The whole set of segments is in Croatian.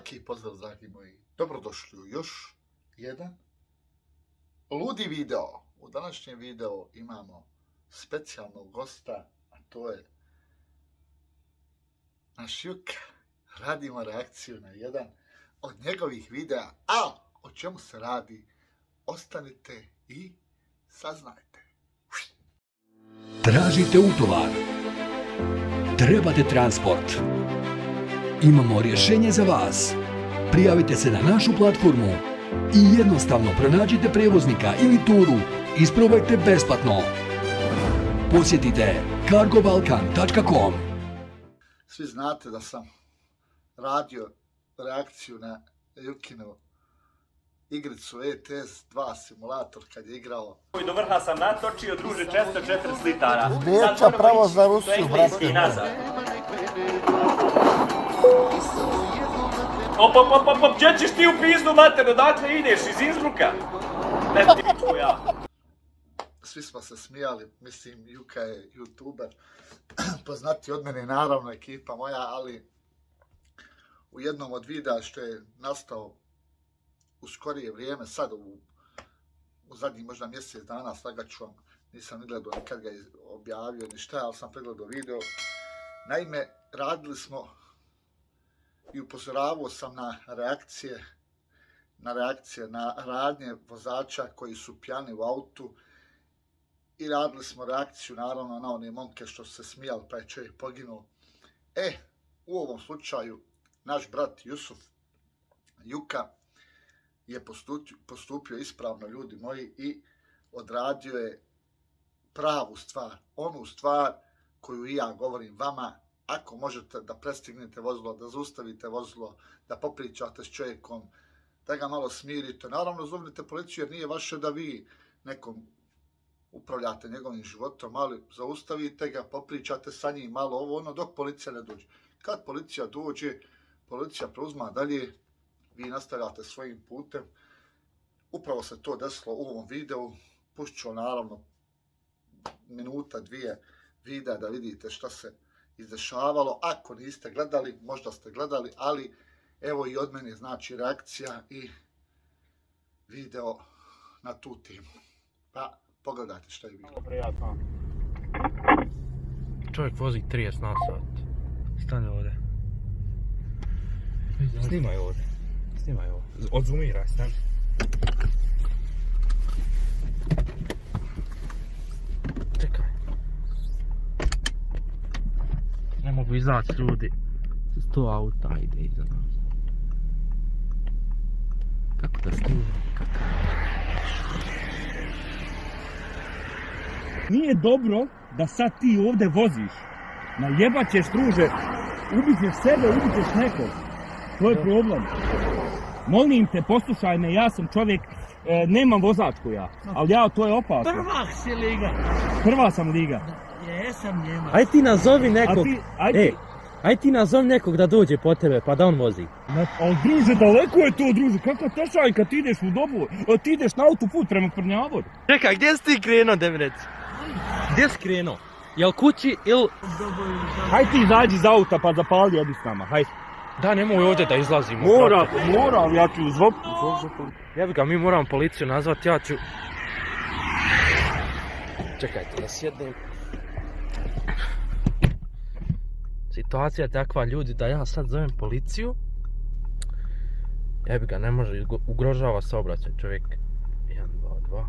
Lijep pozdrav, dragi moji. Dobrodošli u još jedan ludi video. U današnjem videu imamo specijalnog gosta, a to je naš Juka. Radimo reakciju na jedan od njegovih videa. A o čemu se radi? Ostanite i saznajte. Tražite utovar. Trebate transport. Imamo rješenje za vas. Prijavite se na našu platformu i jednostavno pronađite prijevoznika ili turu. Isprobajte besplatno. Posjetite cargobalkan.com. Svi znate da sam radio reakciju na Jukinu igricu ETS2 simulator kad je igrao. Do vrha sam natočio, druže, 440 litara. Djeca pravo za Rusiju, brate. Op, gdje ćeš ti u pizdu, mater, odakle ideš, iz Innsbrucka? Ne ti ću ja. Svi smo se smijali, mislim, Juka je youtuber, poznati od mene, naravno, ekipa moja, ali u jednom od videa što je nastao u skorije vrijeme, sad u zadnjih možda mjesec dana, slagat ću vam, nisam ni gledao nikad ga objavio ni šta, ali sam pregledao video. Naime, radili smo i upozoravao sam na reakcije, na radnje vozača koji su pijani u autu i radili smo reakciju naravno na one momke što su se smijali pa je čovjek poginuo. U ovom slučaju naš brat Jusuf Juka je postupio ispravno, ljudi moji, i odradio je pravu stvar, onu stvar koju i ja govorim vama. Ako možete da prestignete vozilo, da zaustavite vozilo, da popričate s čovjekom, da ga malo smirite. Naravno, zovnite policiju jer nije vaše da vi nekom upravljate njegovim životom, ali zaustavite ga, popričate sa njim malo ovo ono dok policija ne dođe. Kad policija dođe, policija preuzma dalje, vi nastavljate svojim putem. Upravo se to desilo u ovom videu. Pušću ću naravno minuta, dvije videa da vidite šta se izdešavalo. Ako niste gledali, možda ste gledali, ali evo i od mene znači reakcija i video na tu temu. Pa pogledajte šta je bilo. Prijatno. Čovjek vozi 30 na sat. Stani ovdje. Snimaj ovdje. Snimaj ovo. Odzumiraj, stani. Čekaj. Ne mogu izaći ljudi. 100 auta ide iza nas. Kako da snimam? Nije dobro da sad ti ovdje voziš. Najebat ćeš, druže, ubit ćeš sebe, ubit ćeš nekog. To je problem. Molim te, poslušaj me, ja sam čovjek, nemam vozačku ja, ali ja, to je opasno. Prva si liga. Prva sam liga. Jesam Njemac. Aj ti nazovi nekog, aj ti nazovi nekog da dođe po tebe pa da on vozi. Ali druže, daleko je to, druže, kakva tešajka, ti ideš u dobu, ti ideš na autoput prema Prnjavoru. Čekaj, gdje si ti krenuo, da mi reci? Gdje si krenuo? Jel kući ili... Haj ti izađi iz auta pa zapali jedu s nama, hajde. Da, nemoj ovdje da izlazimo. Moram, ja ću zvop. Ja bi ga, mi moramo policiju nazvati, ja ću... Čekajte da sjednem. Situacija je takva, ljudi, da ja sad zovem policiju. Ja bi ga, ne može, ugrožava saobraćaj čovjek. 1, 2, 2.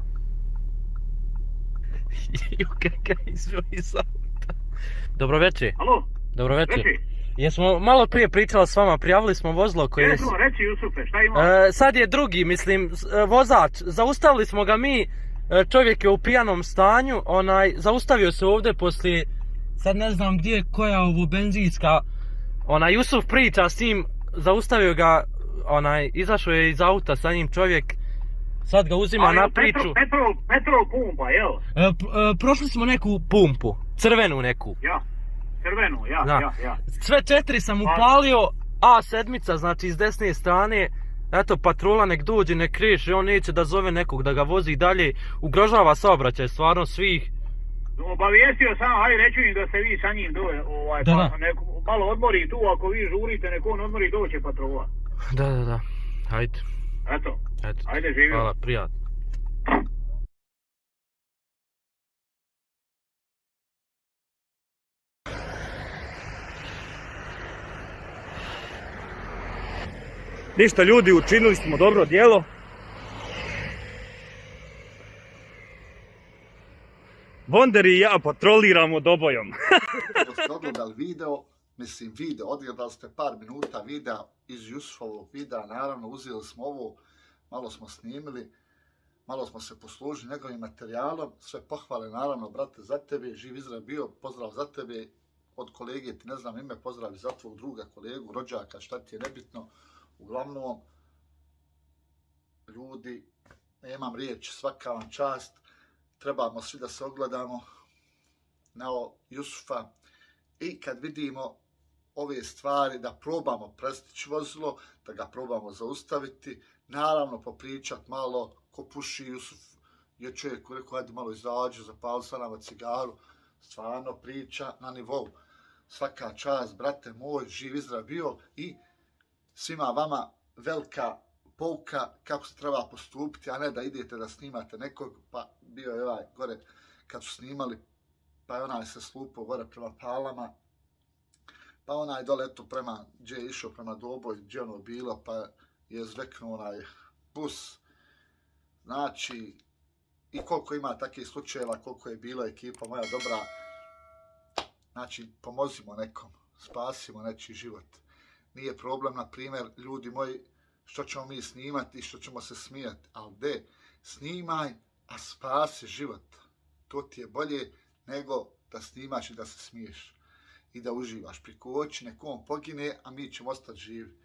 Juka ga izveo iz auta. Dobro večer. Alo? Dobro večer. Reci. Jesmo malo prije pričali s vama, prijavili smo vozilo koje... Jesmo, reci Jusufe, šta ima? Sad je drugi, mislim, vozač, zaustavili smo ga mi, čovjek je u pijanom stanju, zaustavio se ovdje poslije, sad ne znam gdje, koja ovo benzinska, Jusuf priča s njim, zaustavio ga, izašao je iz auta sa njim čovjek, sad ga uzima na priču. Petrol pumpa, jel? Prošli smo neku pumpu, crvenu neku. Ja. Crvenu, ja. Sve 4 sam upalio, A7, znači iz desne strane, eto patrola nek dođe, nek riješi, on neće da zove nekog da ga vozi dalje, ugrožava saobraćaj stvarno svih. Obavijestio sam, hajde reću im da ste vi sa njim dole, malo odmori tu, ako vi žurite, neko on odmori doće patrola. Da. Hajde. Eto. Eto. Ajde, živio. Hvala, prijatno. Ništa ljudi, učinili smo dobro djelo. Bonder i ja patroliramo Dobojom. Ako ste odgledali video, odgledali ste par minuta videa iz Jusufovog videa, naravno uzeli smo ovo, malo smo snimili, malo smo se poslužili njegovim materijalom, sve pohvale naravno, brate, za tebe, živ Izrael bio, pozdrav za tebe, od kolege ti ne znam ime, pozdrav i za tvog druga kolegu, rođaka, šta ti je nebitno. Uglavnom, ljudi, nemam riječ, svaka vam čast, trebamo svi da se ogledamo na Jusufa i kad vidimo ove stvari da probamo prestići vozilo, da ga probamo zaustaviti, naravno popričat malo ko puši. Jusuf je čovjek koji rekao ajde malo izađu, zapali sa nama cigaru, stvarno priča na nivou. Svaka čast, brate moj, živ Izrael bio i svima vama velika pouka kako se treba postupiti, a ne da idete da snimate nekog, pa bio je ovaj gore kad su snimali, pa je onaj se slupao gore prema Palama, pa onaj dole eto prema, gdje je išao prema Doboj, gdje ono bilo, pa je zveknuo onaj bus. Znači, i koliko ima takvih slučajeva, koliko je bilo ekipa moja dobra, znači pomozimo nekom, spasimo nečiji život. Nije problem, na primjer, ljudi moji, što ćemo mi snimati i što ćemo se smijati, ali de, snimaj, a spasi život. To ti je bolje nego da snimaš i da se smiješ i da uživaš. Priko oči nekom pogine, a mi ćemo ostati živi.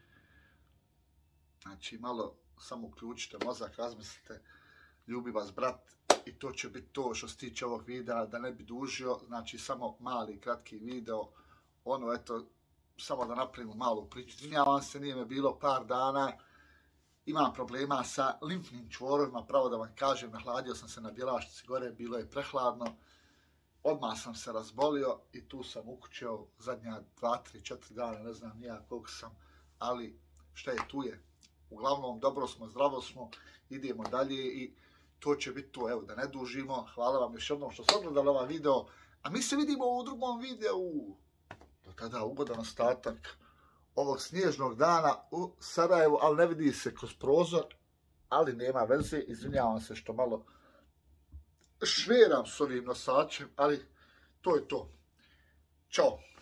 Znači, malo samo uključite mozak, razmislite, ljubi vas brat i to će biti to što se tiče ovog videa, da ne bi dužio, znači samo mali, kratki video, ono eto, samo da napravimo malu priču. Izvinjavam se, nije me bilo par dana, imam problema sa limfnim čvorovima, pravo da vam kažem, nahladio sam se na Bjelašnici gore, bilo je prehladno, odmah sam se razbolio i tu sam ukućeo zadnja 2, 3, 4 dana, ne znam nija koliko sam, ali šta je tu je. Uglavnom, dobro smo, zdravo smo, idemo dalje i to će biti to, evo, da ne dužimo. Hvala vam još jednom što ste ogledali ovaj video, a mi se vidimo u drugom videu. Do tada ugodan ostatak ovog snježnog dana u Sarajevu, ali ne vidi se kroz prozor, ali nema veze, izvinjavam se što malo šveram s ovim nosačem, ali to je to. Ćao!